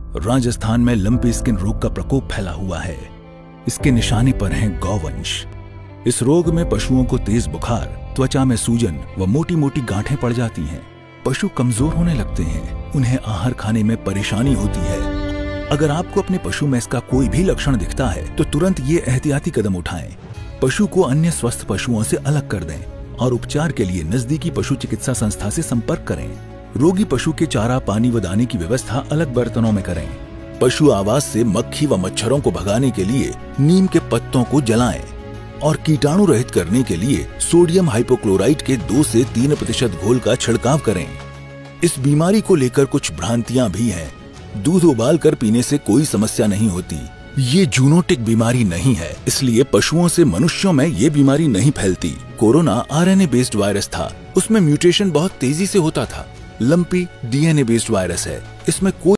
राजस्थान में lumpy skin रोग का प्रकोप फैला हुआ है। इसके निशाने पर है गौवंश। इस रोग में पशुओं को तेज बुखार, त्वचा में सूजन व मोटी मोटी गांठें पड़ जाती हैं। पशु कमजोर होने लगते हैं, उन्हें आहार खाने में परेशानी होती है। अगर आपको अपने पशु में इसका कोई भी लक्षण दिखता है तो तुरंत ये एहतियाती कदम उठाएं। पशु को अन्य स्वस्थ पशुओं से अलग कर दें और उपचार के लिए नजदीकी पशु चिकित्सा संस्था से संपर्क करें। रोगी पशु के चारा, पानी व दाने की व्यवस्था अलग बर्तनों में करें। पशु आवास से मक्खी व मच्छरों को भगाने के लिए नीम के पत्तों को जलाएं और कीटाणु रहित करने के लिए सोडियम हाइपोक्लोराइट के 2 से 3% घोल का छिड़काव करें। इस बीमारी को लेकर कुछ भ्रांतियां भी हैं। दूध उबाल कर पीने से कोई समस्या नहीं होती। ये जूनोटिक बीमारी नहीं है, इसलिए पशुओं से मनुष्यों में ये बीमारी नहीं फैलती। कोरोना RNA बेस्ड वायरस था, उसमें म्यूटेशन बहुत तेजी से होता था। लंपी DNA बेस्ड वायरस है, इसमें कोई